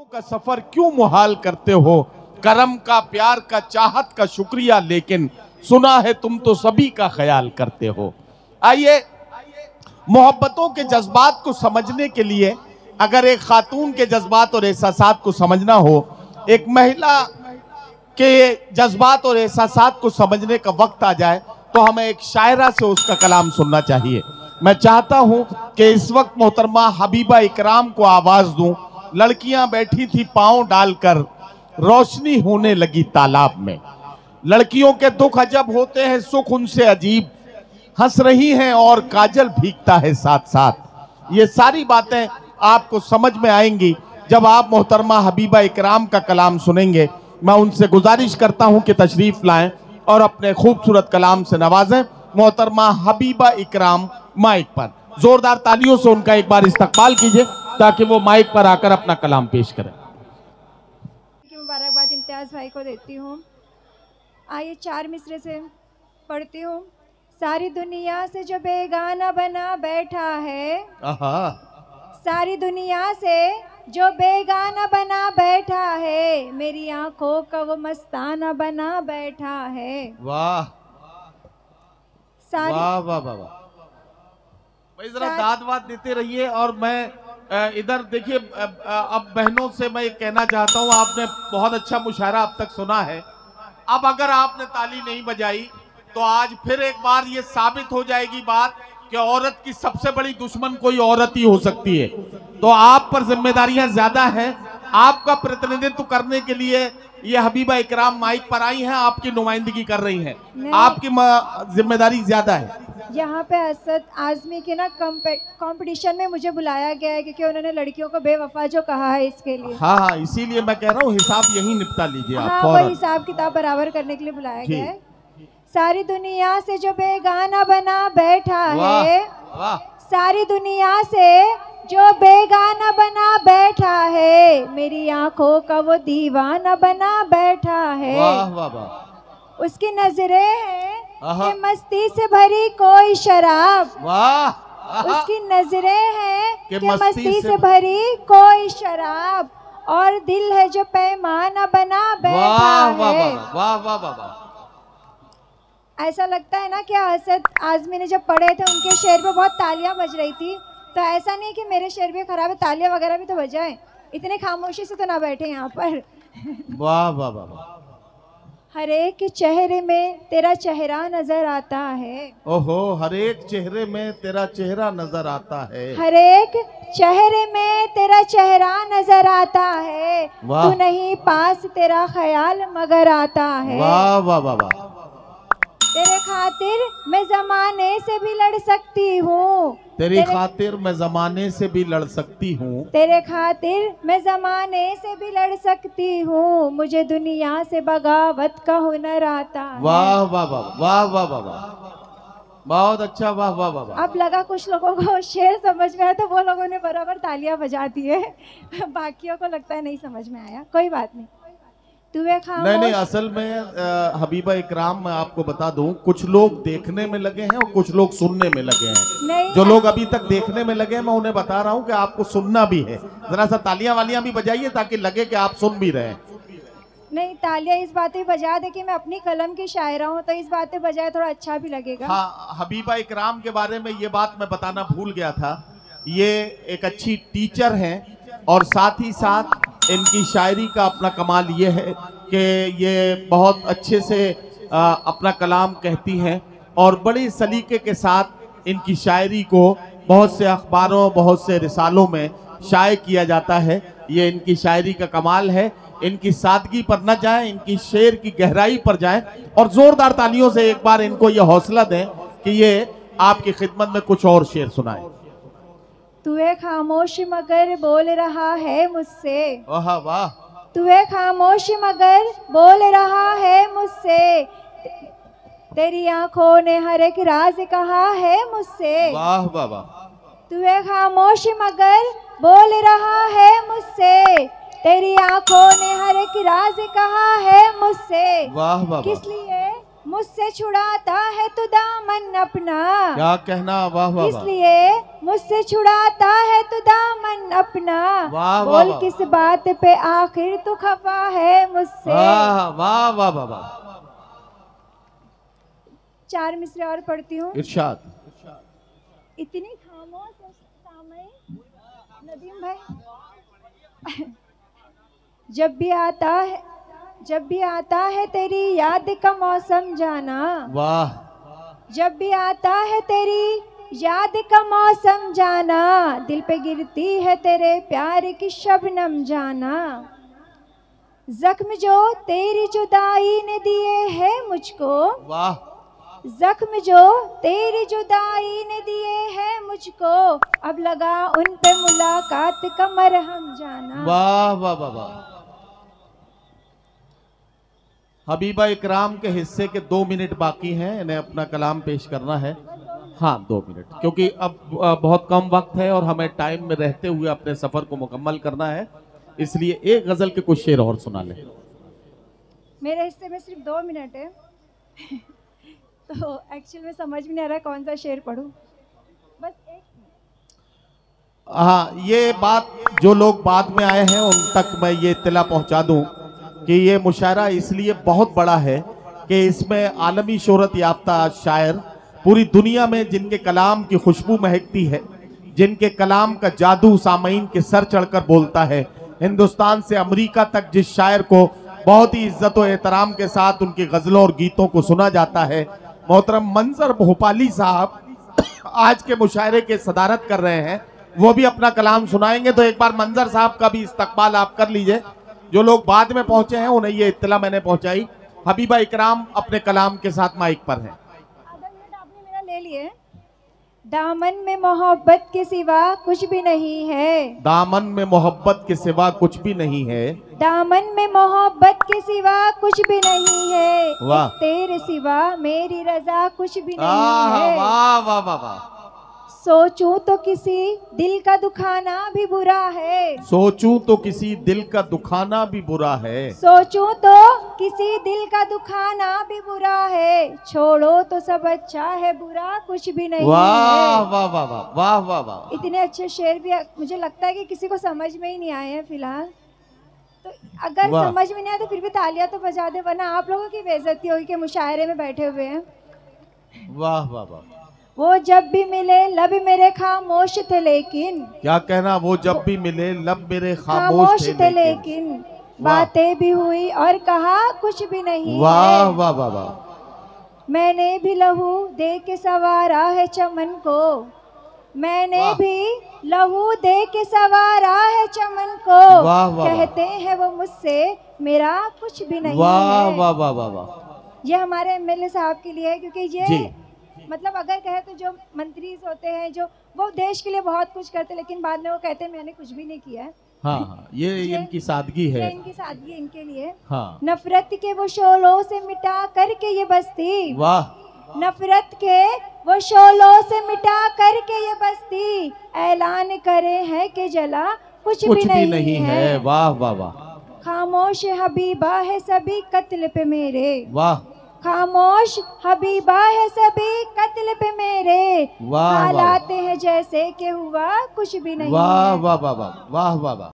का सफर क्यों मुहाल करते हो, करम का, प्यार का, चाहत का शुक्रिया, लेकिन सुना है तुम तो सभी का ख्याल करते हो। आइए, मोहब्बतों के जज्बात को समझने के लिए अगर एक खातून के जज्बात और एहसासात को समझना हो, एक महिला के जज्बात और एहसासात को समझने का वक्त आ जाए, तो हमें एक शायरा से उसका कलाम सुनना चाहिए। मैं चाहता हूं कि इस वक्त मोहतरमा हबीबा इकराम को आवाज दूं। लड़कियां बैठी थी पांव डालकर, रोशनी होने लगी तालाब में। लड़कियों के दुख अजब होते हैं, सुख उनसे अजीब, हंस रही हैं और काजल भीगता है साथ साथ। ये सारी बातें आपको समझ में आएंगी जब आप मोहतरमा हबीबा इकराम का कलाम सुनेंगे। मैं उनसे गुजारिश करता हूं कि तशरीफ लाएं और अपने खूबसूरत कलाम से नवाजें। मोहतरमा हबीबा इकराम माइक पर, जोरदार तालियों से उनका एक बार इस्तकबाल कीजिए ताकि वो माइक पर आकर अपना कलाम पेश करें। मुबारकबाद इम्तियाज भाई को देती हूँ। आइए 4 मिसरे से पढ़ती हूँ। सारी दुनिया से जो बेगाना बना बैठा है, सारी दुनिया से जो बेगाना बना बैठा है, मेरी आंखों का वो मस्ताना बना बैठा है। वाह वाह वाह वाह वाह। भाई जरा दाद वाद देते रहिए। और मैं इधर देखिए, अब बहनों से मैं कहना चाहता हूं, आपने बहुत अच्छा मुशायरा अब तक सुना है। अब अगर आपने ताली नहीं बजाई तो आज फिर एक बार ये साबित हो जाएगी बात कि औरत की सबसे बड़ी दुश्मन कोई औरत ही हो सकती है। तो आप पर जिम्मेदारियां ज्यादा हैं। आपका प्रतिनिधित्व करने के लिए ये हबीबा इकराम माइक पर आई हैं, आपकी नुमाइंदगी कर रही हैं। आपकी जिम्मेदारी ज्यादा है। यहाँ पे असद आजमी के ना कंपटीशन में मुझे बुलाया गया है क्योंकि उन्होंने लड़कियों को बेवफा जो कहा है, इसके लिए। हाँ हाँ, इसीलिए मैं कह रहा हूँ हिसाब यही निपटा लीजिए आप। हाँ, वो हिसाब किताब बराबर करने के लिए बुलाया गया है। सारी दुनिया से जो बेगाना बना बैठा है, सारी दुनिया से जो बेगाना बना बैठा है, मेरी आंखों का वो दीवाना बना बैठा है। वाह वाह वाह। उसकी नजरें हैं कि मस्ती से भरी कोई शराब। वाह। उसकी नजरें हैं कि मस्ती से भरी कोई शराब, और दिल है जो पैमाना बना बैठा है। वाह वाह वाह। ऐसा लगता है ना कि असद आजमी ने जब पढ़े थे उनके शेर पे बहुत तालियां बज रही थी, तो ऐसा नहीं कि मेरे शेर भी खराब है, तालियां वगैरह भी तो बजाएं। इतने खामोशी से तो ना बैठे यहाँ पर। वाह वाह वाह। हर एक चेहरे में तेरा चेहरा नजर आता है। ओहो, हर एक चेहरे में तेरा चेहरा नजर आता है। हर एक चेहरे में तेरा चेहरा नजर आता है। तू नहीं पास तेरा ख्याल मगर आता है। वाह वाह वाह वाह। तेरे खातिर मैं जमाने से भी लड़ सकती हूँ। तेरी खातिर मैं जमाने से भी लड़ सकती हूँ। तेरे खातिर मैं जमाने से भी लड़ सकती हूँ। मुझे दुनिया से बगावत का हुनर आता है। वाह वाह वाह वाह वाह वाह वाह, बहुत अच्छा। वाह वाह वाह। अब लगा कुछ लोगों को शेर समझ में आया तो वो लोगों ने बराबर तालियां बजा दी है। बाकियों को लगता है नहीं समझ में आया, कोई बात नहीं। नहीं, असल में हबीबा इकराम, मैं आपको बता दूं, कुछ लोग देखने में लगे हैं और कुछ लोग सुनने में लगे हैं। जो लोग अभी तक देखने में लगे हैं, मैं उन्हें बता रहा हूं कि आपको सुनना भी है। जरा सा तालियां वालियां भी बजाइए ताकि लगे कि आप सुन भी रहे हैं। नहीं, तालियां इस बात पे बजा दे कि मैं अपनी कलम की शायरा हूँ, तो इस बात पे बजाए थोड़ा अच्छा भी लगेगा। हाँ, हबीबा इकराम के बारे में ये बात मैं बताना भूल गया था। ये एक अच्छी टीचर हैं और साथ ही साथ इनकी शायरी का अपना कमाल ये है कि ये बहुत अच्छे से अपना कलाम कहती हैं और बड़ी सलीके के साथ इनकी शायरी को बहुत से अखबारों, बहुत से रिसालों में शाये किया जाता है। ये इनकी शायरी का कमाल है। इनकी सादगी पर न जाए, इनकी शेर की गहराई पर जाए और जोरदार तालियों से एक बार इनको ये हौसला दें कि ये आपकी खिदमत में कुछ और शेर सुनाए। तू है खामोश मगर बोल रहा है मुझसे। वाह वाह। तू है खामोश मगर बोल रहा है मुझसे, तेरी आंखों ने हर एक राज कहा है मुझसे। वाह वाह वाह। तू है खामोश मगर बोल रहा है मुझसे, तेरी आंखों ने हर एक राज कहा है मुझसे। वाह वाह। किस लिए मुझसे छुड़ाता है तू दामन अपना। क्या कहना, वाह वाह। इसलिए मुझसे छुड़ाता है तू दामन अपना। वाह बोल वाह। किस बात पे आखिर तू खफा है मुझसे। वाह वाह वाह वाह वाह। 4 मिसरे और पढ़ती हूँ। इरशाद। इतनी खामोश सामई नदीम भाई। जब भी आता है तेरी याद का मौसम जाना। वाह। जब भी आता है तेरी याद का मौसम जाना। दिल पे गिरती है तेरे प्यार की शबनम जाना। जख्म जो तेरी जुदाई ने दिए है मुझको। वाह। जख्म जो तेरी जुदाई ने दिए हैं मुझको। अब लगा उन पे मुलाकात का मरहम जाना। वाह वाह वाह वाह। हबीबा इकराम के हिस्से के 2 मिनट बाकी हैं, इन्हें अपना कलाम पेश करना है। हाँ 2 मिनट, क्योंकि अब बहुत कम वक्त है और हमें टाइम में रहते हुए अपने सफर को मुकम्मल करना है, इसलिए एक गजल के कुछ शेर और सुना लें। मेरे हिस्से में सिर्फ 2 मिनट है। तो एक्चुअल में समझ में नहीं आ रहा कौन सा शेर पढूं। बस एक। हाँ, ये बात जो लोग बाद में आए हैं उन तक मैं ये इत्तला पहुंचा दूं कि ये मुशायरा इसलिए बहुत बड़ा है कि इसमें आलमी शोहरत याफ्ता शायर पूरी दुनिया में जिनके कलाम की खुशबू महकती है, जिनके कलाम का जादू सामईन के सर चढ़कर बोलता है, हिंदुस्तान से अमेरिका तक जिस शायर को बहुत ही इज्जत और एहतराम के साथ उनकी गजलों और गीतों को सुना जाता है, मोहतरम मंजर भोपाली साहब आज के मुशायरे के सदारत कर रहे हैं, वो भी अपना कलाम सुनाएंगे। तो एक बार मंजर साहब का भी इस्तकबाल आप कर लीजिए। जो लोग बाद में पहुंचे हैं उन्हें ये इत्तला मैंने पहुंचाई। हबीबा इकराम अपने कलाम के साथ माइक पर हैं। आधा मिनट आपने मेरा ले लिए। दामन में मोहब्बत के सिवा कुछ भी नहीं है। दामन में मोहब्बत के सिवा कुछ भी नहीं है। दामन में मोहब्बत के सिवा कुछ भी नहीं है। वाह। तेरे सिवा मेरी रजा कुछ भी नहीं है। वाह वाह वाह वाह। सोचूं तो किसी दिल का दुखाना भी बुरा है। सोचूं तो किसी दिल का दुखाना भी बुरा है। सोचूं तो किसी दिल का दुखाना भी बुरा है। छोड़ो तो सब अच्छा है, बुरा कुछ भी नहीं वाह है। वाह वाह वाह वाह वाह वाह। इतने अच्छे शेर भी मुझे लगता है कि किसी को समझ में ही नहीं आए हैं फिलहाल। तो अगर समझ में नहीं आया तो फिर भी तालियां तो बजा दे, वरना आप लोगों की बेइज्जती होगी कि मुशायरे में बैठे हुए हैं। वाह वाह वाह। वो जब भी मिले लब मेरे खामोश थे लेकिन। क्या कहना, वो जब भी मिले लब मेरे खामोश थे लेकिन। बातें भी हुई और कहा कुछ भी नहीं। वाह वाह वाह वाह। मैंने भी लहू दे के सवारा है चमन को। मैंने भी लहू दे के सवारा है चमन को। वाह वाह। कहते हैं वो मुझसे मेरा कुछ भी नहीं है। वाह वाह वाह वाह वाह। ये हमारे एमएलए साहब के लिए है, क्योंकि ये मतलब अगर कहे तो जो मंत्री होते हैं जो वो देश के लिए बहुत कुछ करते हैं, लेकिन बाद में वो कहते हैं मैंने कुछ भी नहीं किया है। हाँ, ये इनकी सादगी है। इनकी सादगी इनके लिए। हाँ। नफरत के वो शोलों से मिटा करके ये बस्ती। वाह। नफरत के वो शोलों से मिटा करके ये बस्ती। ऐलान करे है कि जला कुछ भी नहीं है। वाह वाह वाह। खामोश हबीबा है सभी कत्ल पे मेरे। वाह। खामोश हबीबा है सभी कत्ल पे मेरे। वाह। हालात हैं जैसे कि हुआ कुछ भी नहीं। वाह वाह वाह वाह वाह वाह।